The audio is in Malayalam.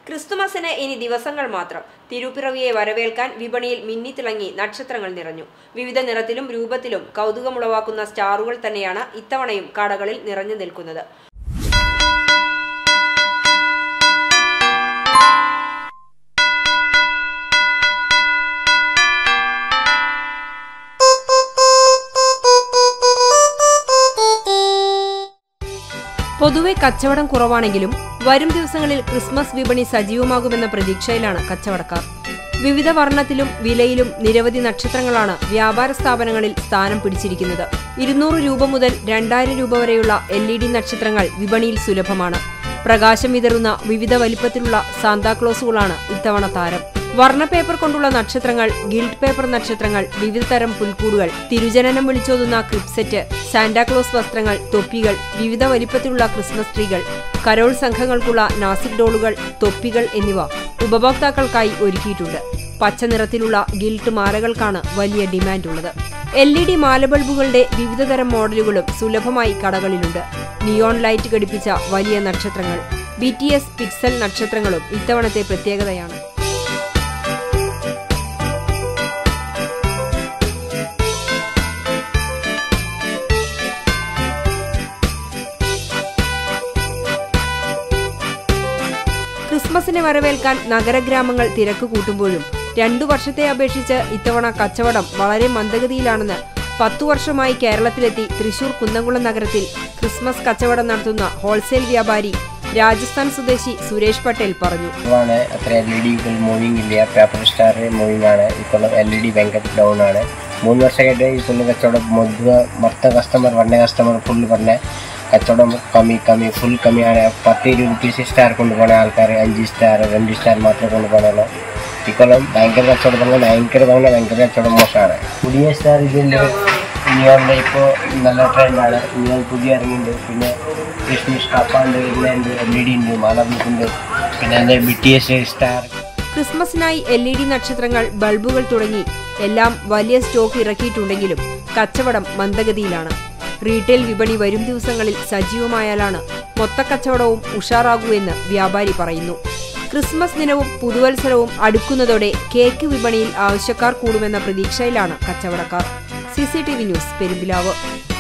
ക്രിസ്തുമസിന് ഇനി ദിവസങ്ങൾ മാത്രം. തിരുപ്പിറവിയെ വരവേൽക്കാൻ വിപണിയിൽ മിന്നിത്തിളങ്ങി നക്ഷത്രങ്ങൾ നിറഞ്ഞു. വിവിധ നിറത്തിലും രൂപത്തിലും കൗതുകമുളവാക്കുന്ന സ്റ്റാറുകൾ തന്നെയാണ് ഇത്തവണയും കടകളിൽ നിറഞ്ഞു നിൽക്കുന്നത്. പൊതുവെ കച്ചവടം കുറവാണെങ്കിലും വരും ദിവസങ്ങളിൽ ക്രിസ്മസ് വിപണി സജീവമാകുമെന്ന പ്രതീക്ഷയിലാണ് കച്ചവടക്കാർ. വിവിധ വർണ്ണത്തിലും വിലയിലും നിരവധി നക്ഷത്രങ്ങളാണ് വ്യാപാര സ്ഥാപനങ്ങളിൽ സ്ഥാനം പിടിച്ചിരിക്കുന്നത്. 200 രൂപ മുതൽ 2000 രൂപ വരെയുള്ള LED നക്ഷത്രങ്ങൾ വിപണിയിൽ സുലഭമാണ്. പ്രകാശം വിതറുന്ന വിവിധ വലിപ്പത്തിലുള്ള സാന്താക്ലോസുകളാണ് ഇത്തവണ താരം. വർണ്ണ പേപ്പർ കൊണ്ടുള്ള നക്ഷത്രങ്ങൾ, ഗിൽഡ് പേപ്പർ നക്ഷത്രങ്ങൾ, വിവിധ തരം പുൽക്കൂടുകൾ, തിരുജനനം വിളിച്ചോതുന്ന ക്രിപ്സെറ്റ്, സാന്റാക്ലോസ് വസ്ത്രങ്ങൾ, തൊപ്പികൾ, വിവിധ വലിപ്പത്തിലുള്ള ക്രിസ്മസ് ട്രീകൾ, കരോൾ സംഘങ്ങൾക്കുള്ള നാസിക് ഡോളുകൾ, തൊപ്പികൾ എന്നിവ ഉപഭോക്താക്കൾക്കായി ഒരുക്കിയിട്ടുണ്ട്. പച്ച നിറത്തിലുള്ള ഗിൽഡ് മാലകൾക്കാണ് വലിയ ഡിമാൻഡുള്ളത്. LED മാലബൾബുകളുടെ വിവിധതരം മോഡലുകളും സുലഭമായി കടകളിലുണ്ട്. നിയോൺ ലൈറ്റ് ഘടിപ്പിച്ച വലിയ നക്ഷത്രങ്ങൾ, BTS പിക്സൽ നക്ഷത്രങ്ങളും ഇത്തവണത്തെ പ്രത്യേകതയാണ്. ക്രിസ്മസിനെ വരവേൽക്കാൻ നഗരഗ്രാമങ്ങൾ തിരക്ക് കൂട്ടുമ്പോഴും 2 വർഷത്തെ അപേക്ഷിച്ച് ഇത്തവണ കച്ചവടം വളരെ മന്ദഗതിയിലാണെന്ന് 10 വർഷമായി കേരളത്തിലെത്തി തൃശൂർ കുന്നംകുളം നഗരത്തിൽ ക്രിസ്മസ് കച്ചവടം നടത്തുന്ന ഹോൾസെയിൽ വ്യാപാരി രാജസ്ഥാൻ സ്വദേശി സുരേഷ് പട്ടേൽ പറഞ്ഞു. പേപ്പർ സ്റ്റാർ മൂവിംഗ് ആണ്. ഇപ്പോൾ LED ഭയങ്കര ഡൗൺ ആണ്. 3 വർഷമായിട്ട് ഇപ്പോൾ കച്ചവടം മൊത്തം കസ്റ്റമർ ഫുള്ള് പറഞ്ഞ കച്ചവടം ഫുൾ കമ്മിയാണ്. 10-20 റുപ്പീസ് സ്റ്റാർ കൊണ്ടുപോകുന്ന ആൾക്കാർ 5 സ്റ്റാർ 2 സ്റ്റാർ മാത്രമേ കൊണ്ടുപോകണുള്ളൂ. ഇക്കൊല്ലം ഭയങ്കര കച്ചവടം ഭയങ്കര കച്ചവടം മോശമാണ്. പുതിയ സ്റ്റാർ ഇതിൻ്റെ നിയോണിൻ്റെ ഇപ്പോൾ നല്ല ട്രെൻഡാണ്. നിയോൺ പുതിയ ഇറങ്ങിയിട്ടുണ്ട്. പിന്നെ ക്രിസ്മസ് കപ്പുണ്ട്, ഇതിലുണ്ട്, LED ഉണ്ട്, മാലബുക്കുണ്ട്, പിന്നെ BTS സ്റ്റാർ. ക്രിസ്മസിനായി LED നക്ഷത്രങ്ങൾ, ബൾബുകൾ തുടങ്ങി എല്ലാം വലിയ സ്റ്റോക്ക് ഇറക്കിയിട്ടുണ്ടെങ്കിലും കച്ചവടം മന്ദഗതിയിലാണ്. റീറ്റെയിൽ വിപണി വരും ദിവസങ്ങളിൽ സജീവമായാലാണ് മൊത്തക്കച്ചവടവും ഉഷാറാകൂ എന്ന് വ്യാപാരി പറയുന്നു. ക്രിസ്മസ് ദിനവും പുതുവത്സരവും അടുക്കുന്നതോടെ കേക്ക് വിപണിയിൽ ആവശ്യക്കാർ കൂടുമെന്ന പ്രതീക്ഷയിലാണ് കച്ചവടക്കാർ. CCTV news, Perumpilavu.